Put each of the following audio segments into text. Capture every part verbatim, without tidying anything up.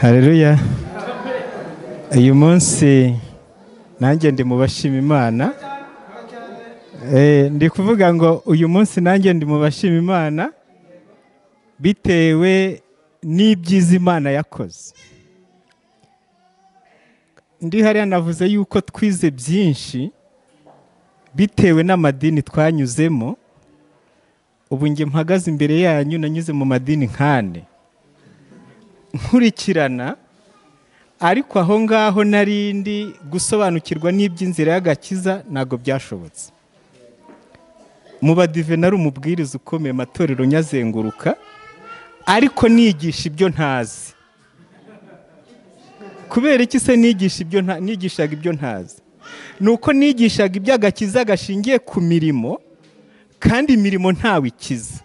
Haleluya. Uyu munsi nanjye ndi mu bashima Imana. Eh ndi kuvuga ngo uyu munsi nanjye ndi mu bashima Imana bitewe n'ibyiza Imana yakoze. Ndi hariya navuze yuko twize byinshi bitewe n'amadini twanyuzemo. Ubu nge mpagaze imbere yanyu nanyuze mu madini nkane nkurikirana, ariko aho ngaho narindi gusobanukirwa n'iby'inzira y'agakiza ntago byashobotse. Mu badive nari umubwiriza ukomeye amatorero nyazenguruka, ariko nigisha ibyo ntazi. Kubera iki se nigisha ibyo nta nigishaga ibyo ntazi? Nuko nigishaga iby'agakiza gashingiye ku mirimo, kandi imirimo ntawe ikiza.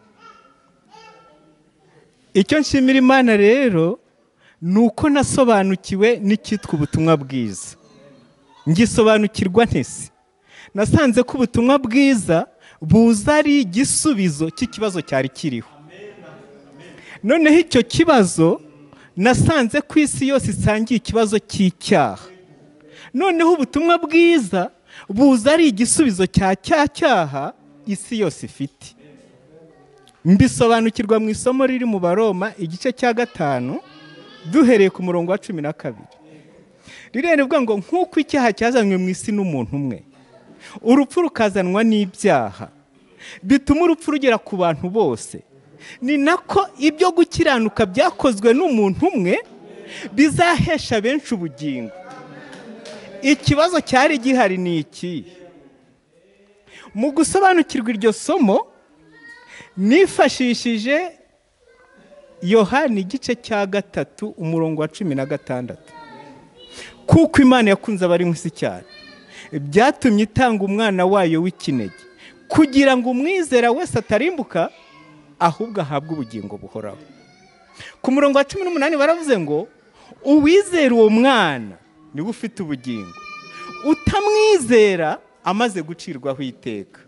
Icyo nshimira Imana rero nuko nasobanukiwe n'icyitwa ubutumwa bwiza. Ngisobanukirwa ntese nasanze ko ubutumwa bwiza buza ari igisubizo cy'ikibazo cyari kiriho. Noneho icyo kibazo nasanze ku isi yose isangiye ikibazo cy'icyaha. Noneho ubutumwa bwiza buza ari igisubizo cya cya cyaha isi yose ifite. Mbisobanukirwa mu isomo riri mu Baroma igice cya gatanu duhereye ku murongo wa cumi na kabiri. Rirevuga ngo nk'uko icyaha cyazanywe mu isi n'umuntu umwe, urupfu rukazanwa n'ibyaha, bituma urupfu rugera ku bantu bose, ni nako ibyo gukiranuka byakozwe n'umuntu umwe bizahesha benshi ubugingo. Ikibazo cyari gihari ni iki? Mu gusobanukirwa iryo somo nifashishije Yohana igice cya gatatu umurongo wa cumi na gatandatu. Kuko Imana yakunze abari mu isi cyane, byatumye itanga umwana wayo w'ikinege, kugira ngo umwizera wese atarimbuka ahubwo ahabwe ubugingo buhoraho. Ku murongo wa cumi n'umunani baravuze ngo uwizera uwo mwana niwe ufite ubugingo, utamwizera amaze gucirwaho iteka.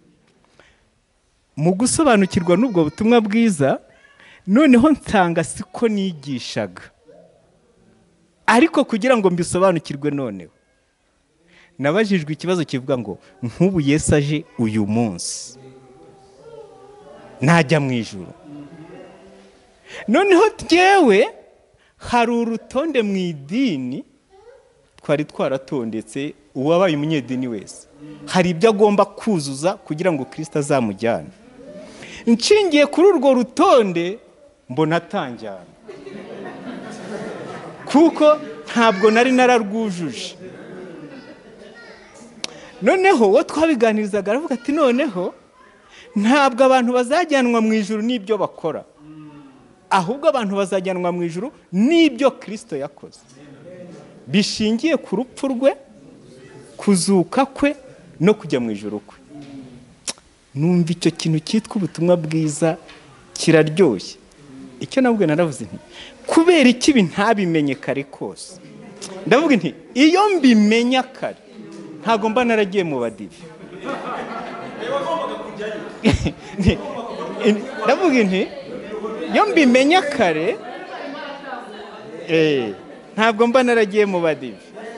Mu gusobanukirwa n'ubwo butumwa bwiza, noneho nsanga siko nigishaga, ariko kugira ngo mbisobanukirwe noneho nabajijwe ikibazo kivuga ngo nk'ubu Yesu aje uyu munsi najya mu ijuru. Noneho tyewe hari urutonde mu idini twari twaratondetse, uwabaye umunyedini wese hari ibyo agomba kuzuza kugira ngo Kristo azamujyane. Nshingiye kuri urwo rutonde mbona atanjyana, kuko ntabwo nari nararwujuje. Noneho wo twabiganirizaga aravuga ati noneho ntabwo abantu bazajyanwa mu ijuru n'ibyo bakora, ahubwo abantu bazajyanwa mu ijuru n'ibyo Kristo yakoze, bishingiye ku rupfu rwe, kuzuka kwe no kujya mu ijuru kwe. Numva icyo kintu cyitwa ubutumwa bwiza kiraryoshye. Icyo nabwo naravuze nti kubera iki ibi ntabimenye kare kose? Ndavuga nti iyo mbimenya kare ntago mba naragiye mu badive. Ndavuga nti iyo mbimenya kare eh ntabwo mba naragiye mu badive.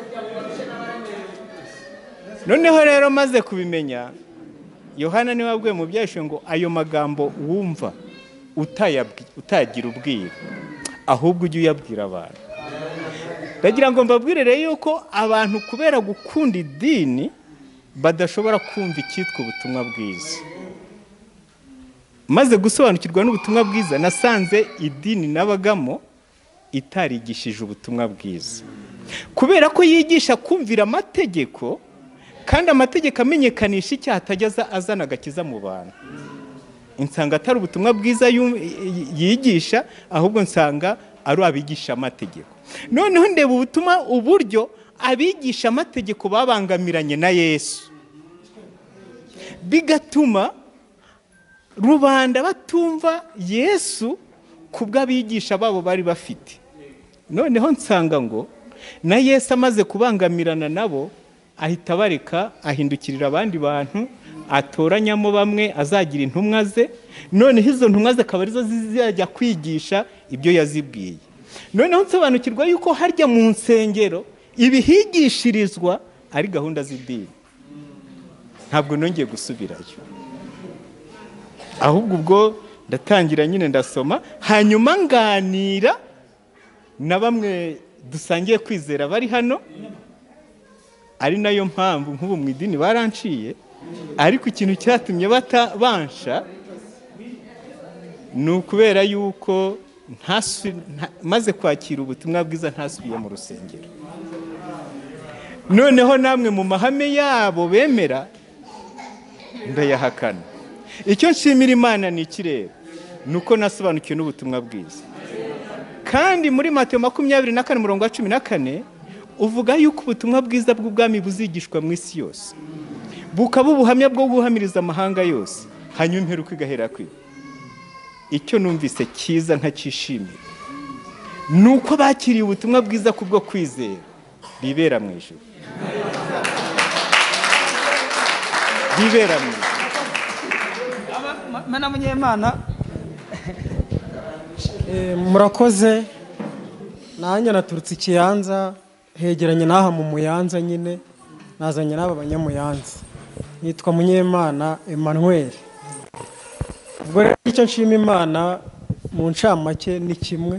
Noneho rero maze kubimenya, Yohana niwe wabwiye mu byashe ngo ayo magambo wumva utayagira ubwira, ahubwo ujye uyabwira abantu. Ndagira ngo mbabwire rero yuko abantu kubera gukunda idini badashobora kumva icyitwa ubutumwa bwiza. Maze gusobanukirwa n'ubutumwa bwiza, nasanze idini nabagamo itarigishije ubutumwa bwiza, kubera ko yigisha kumvira amategeko, kandi amategeko amenyekanisha icyaha atajya azana agakiza mu bantu. Insanga atari ubutumwa bwiza yigisha, ahubwo nsanga ari abigisha amategeko. Noneho ndeba ubutumwa uburyo abigisha amategeko babangamiranye na Yesu, bigatuma rubanda batumva Yesu kubw'abigisha babo bari bafite. Noneho nsanga ngo na Yesu amaze kubangamirana nabo, ahita bareka ahindukirira abandi bantu, atoranyamo bamwe azagira intumwa ze. Noneho izo ntumwa ze akaba arizo zizajya kwigisha ibyo yazibwiye. noneho nsobanukirwa yuko harya mu nsengero ibihigishirizwa ari gahunda z'idini. Ntabwo nongeye gusubirayo, ahubwo ubwo ndatangira nyine ndasoma, hanyuma nganira na bamwe dusangiye kwizera bari hano, ari nayo mpamvu nk'ubu mu idini baranciye, ariko ikintu cyatumye batabansha ni ukubera yuko maze kwakira ubutumwa bwiza ntasubiye mu rusengero. Noneho namwe mu mahame yabo bemera ndayahakana. Icyo nshimira Imana ni ikirere, nuko nasobanukiwe n'ubutumwa bwiza. Kandi muri Mateyo makumyabiri na kane umurongo wa cumi na kane uvuga yuko ubutumwa bwiza bw'ubwami buzigishwa mu isi yose, bukaba ubuhamya bwo guhamiriza amahanga yose, hanyuma imperuka igahera kwiba. Icyo numvise cyiza nkakishimira nuko bakiriye ubutumwa bwiza kubwo kwizera bibera mu ijuru, bibera mu ijuru. Mana munyemana, murakoze. Nanjye naturutse ikiyanza hegeranye n'aha mu Muyanza, nyine nazanye n'aba banyamuyanza. Nitwa Munyemana Emmanuel. Ubwo rero icyo nshima Imana mu ncamake ni kimwe.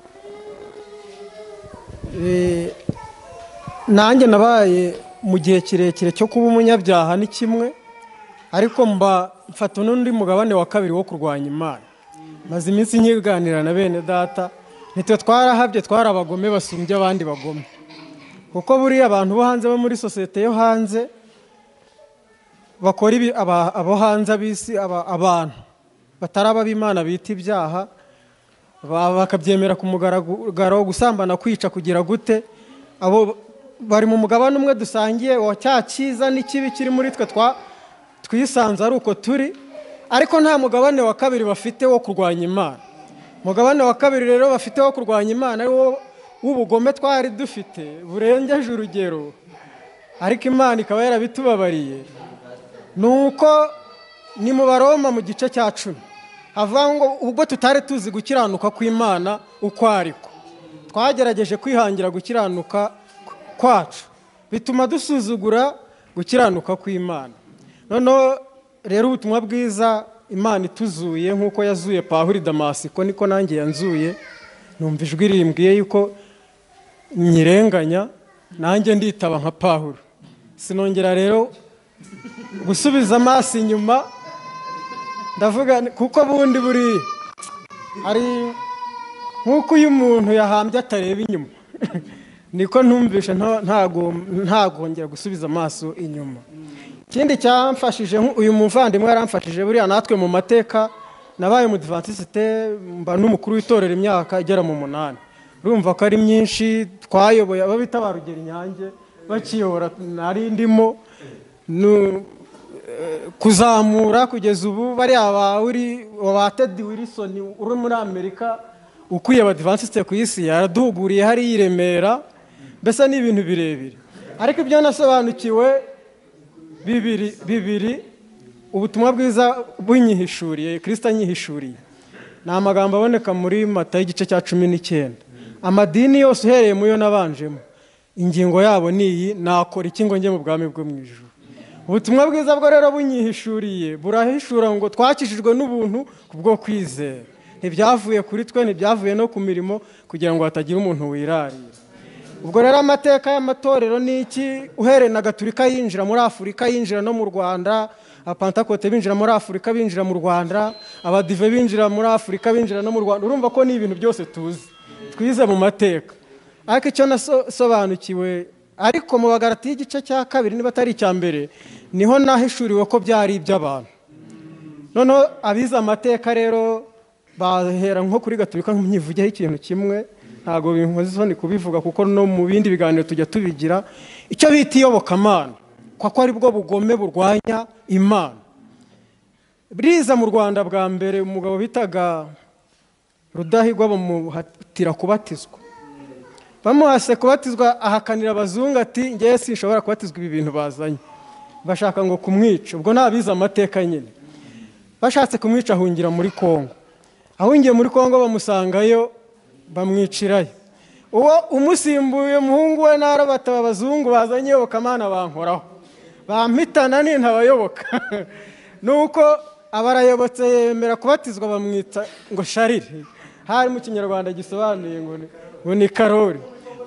Nanjye nabaye mu gihe kirekire cyo kuba umunyabyaha ni kimwe, ariko mba mfata n'undi mugabane wa kabiri wo kurwanya Imana. Maze iminsi nkiganira na bene data, nitwe twarahabye, twari abagome basumbye abandi bagome, kuko buriya abantu bo hanze bo muri sosiyete yo hanze bakora ibi, abo hanze abisi, abantu bataraba b'Imana bita ibyaha, bakabyemera ku mugaragaro, gusambana, kwica, kugira gute. Abo bari mu mugabane umwe dusangiye wa cya cyiza n'ikibi kiri muri twe, twa twisanze ari uko turi, ariko nta mugabane wa kabiri bafite wo kurwanya Imana. Mugabane wa kabiri rero bafite wo kurwanya Imana ari wo w'ubugome twari dufite burengeje urugero, ariko Imana ikaba yarabitubabariye. Nuko ni mu Baroma mu gice cya cumi havuga ngo ubwo tutari tuzi gukiranuka kw'Imana uko ariko, twagerageje kwihangira gukiranuka kwacu, bituma dusuzugura gukiranuka kw'Imana. Noneho rero ubutumwa bwiza Imana ituzuye nk'uko yazuye Pawulo i Damasiko, niko nanjye yanzuye. Numva ijwi rimbwiye yuko nyirenganya, nanjye nditaba nka Pawulo. Sinongera rero gusubiza amaso inyuma, ndavuga kuko bundi buri ari nk'uko uyu muntu yahambye atareba inyuma niko ntumvishe ntago ntagongera gusubiza amaso inyuma. Ikindi cyamfashije, uyu muvandimwe yaramfashije, buriya natwe mu mateka nabaye mu Adventiste, mba n'umukuru w'itorero imyaka igera mu munani. Urumva ko ari myinshi, twayoboye abo bita barugera Inyange bakiyobora, nari ndimo kuzamura kugeza ubu. Bari aba uri wa Ted Wilson uri muri Amerika ukuye Abadventiste ku isi, yaraduhuguriye hari yiremera, mbese ni ibintu birebire. Ariko ibyo nasobanukiwe bibiri bibiri ubutumwa bwiza bunyihishuriye, Kristo anyihishuriye, ni amagambo aboneka muri Matayo igice cya cumi n'icyenda. Amadini yose uhereye mu yo nabanjemo, ingingo yabo ni iyi: nakora iki ngo njye mu bwami bwo mu ijuru. Ubutumwa bwiza bwo rero bunyihishuriye burahishura ngo twakishijwe n'ubuntu kubwo kwizera. Ntibyavuye kuri twe, ntibyavuye no ku mirimo, kugira ngo hatagira umuntu wirarira. Ubwo rero amateka y'amatorero ni iki? Uhereye na Gatolika yinjira muri Afurika, yinjira no mu Rwanda, Apantakote binjira muri Afurika, binjira mu Rwanda, Abadive binjira muri Afurika, binjira no mu Rwanda. Urumva ko ni ibintu byose tuzi, twize mu mateka. Ariko icyo nasobanukiwe, ariko mu Bagalatiya igice cya kabiri niba atari icya mbere, niho nahishuriwe ko byari iby'abantu. Noneho abize amateka rero bahera nko kuri Gatolika, nkivugeho ikintu kimwe, ntago binkoze isoni kubivuga kuko no mu bindi biganiro tujya tubigira. Icyo bita iyobokamana, kwa ko ari bwo bugome burwanya Imana. Biriza mu Rwanda bwa mbere, umugabo bitaga Rudahigwa bamuhatira kubatizwa. Bamuhase kubatizwa, ahakanira abazungu ati ngiye sinshobora kubatizwa ibi bintu bazanye. Bashaka ngo kumwica. Ubwo nabiza amateka nyine. Bashatse kumwica ahungira muri Kongo. Ahungiye muri Kongo bamusangayo, bamwicirayo. Uwo umusimbuye umuhungu we n'arabata abazungu bazanye iyobokamana bankoraho, bampitana n'intabayoboka. Nuko abarayobotse yemera kubatizwa bamwita ngo Sharire, hari mu Kinyarwanda gisobanuye ngo ngo ni Karori.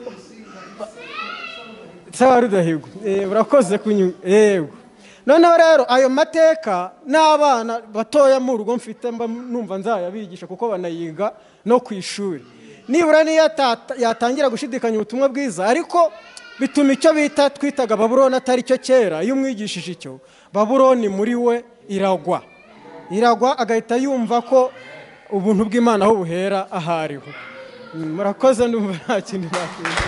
Sawa Rudahigwa, eh urakoze kunyu yego. Noneho rero ayo mateka n'abana batoya mu rugo mfite mba numva nzayabigisha kuko banayiga no kwishuri. Nibura ni yatangira gushidikanya ubutumwa bwiza, ariko bituma icyo bita twitaga Babuloni atari cyo kera. Iyo umwigishije icyo, Babuloni muri we iragwa. Iragwa agahita yumva ko ubuntu bw'Imana aho buhera ahariho. Murakoze ndumva nta kindi nakwiye.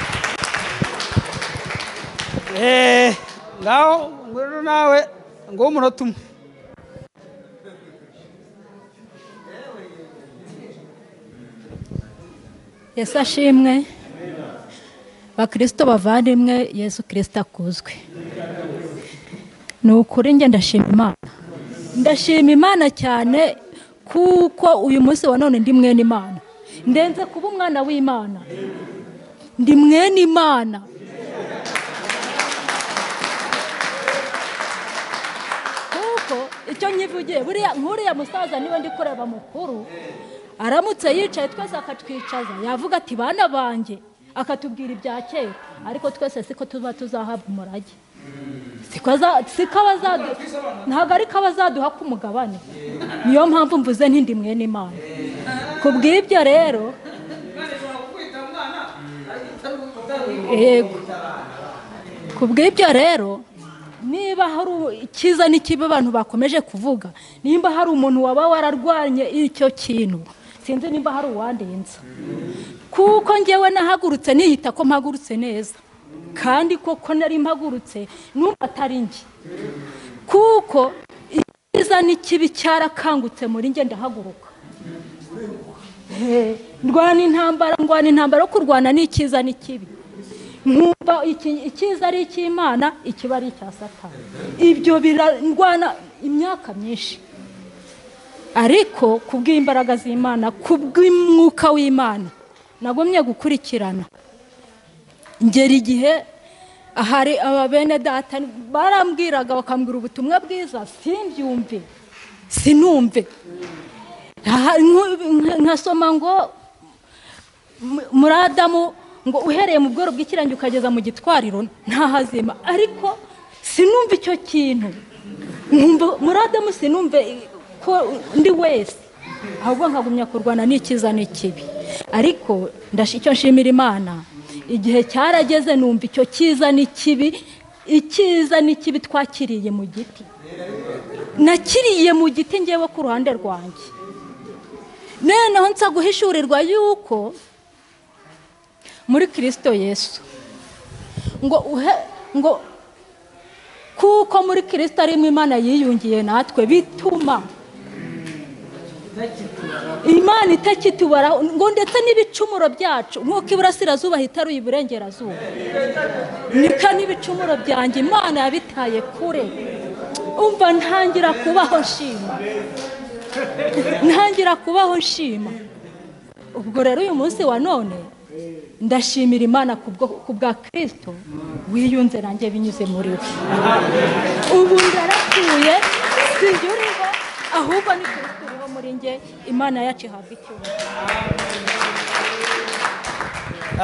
Eh, ngaho ngwino nawe ngo umunota umwe. Yesu ashimwe. Bakristo bavandimwe, Yesu Kristo akuzwe. Ni ukuri nge ndashima Imana. Ndashima Imana cyane kuko uyu munsi wa none ndi mwene Imana. Ndenze kuba umwana w'Imana. Ndi mwene Imana. Icyo nyivugiye buriya nkuriya musaza niwe ndi kureba mukuru, aramutse yicaye twese akatwicaza yavuga ati bana banjye, akatubwira ibya kera, ariko twese siko tuba tuzahabwa umurage. Ntabwo ari ko abazaduha ku mugabane. Niyo mpamvu mvuze ntindi mwene Imana. Ku bw'ibyo rero yego ku bw'ibyo rero niba hari ikiza n'ikibi abantu bakomeje kuvuga, nimba hari umuntu waba wararwanye icyo kintu, sinzi nimba hari uwandenza. Kuko ngewe nahagurutse niyita ko mpagurutse neza, kandi koko nari mpagurutse numva atari nge. Kuko ikiza n'ikibi cyarakangutse muri nge ndahaguruka. Ndwana intambara, ndwana intambara yo kurwana n'ikiza n'ikibi. Nkumva ikiza ari icy'Imana, ikiba ari icya Satani. Ibyo birandwana imyaka myinshi, ariko kubw'imbaraga z'Imana, kubw'umwuka w'Imana nagomye gukurikirana. Ngera igihe ahari ababene data barambwiraga bakambwira ubutumwa bwiza, simbyumve sinumve. Nkasoma ngo muri Adamu ngo uhereye mu bworo bw'ikirangi ukageza mu gitwariro nta hazima, ariko sinumva icyo kintu. Nkumva muri Adamu sinumve ko ndi wese, ahubwo nkagumya kurwana n'ikiza n'ikibi. Ariko ndashicyo nshimira Imana, igihe cyarageze numva icyo kiza n'ikibi, ikiza n'ikibi twakiriye mu giti. Nakiriye mu giti ngewe ku ruhande rwanjye. Noneho nsa guhishurirwa yuko muri Kristo Yesu ngo uhe ngo kuko muri Kristo arimo Imana yiyungiye natwe, bituma Imana itakitubara ngo ndetse n'ibicumuro byacu nk'uko iburasirazuba hitaruye iburengerazuba, nika n'ibicumuro byanjye Imana yabitaye kure. Umva ntangira kubaho nshima, ntangira kubaho nshima. Ubwo rero uyu munsi wa none ndashimira Imana kubwa Kristo wiyunze nanjye binyuze muri we. Ubu ndaratuye, sinjuriho, ahubwo ni Kristo uriho muri nge. Imana yacu ihabwa icyubahiro.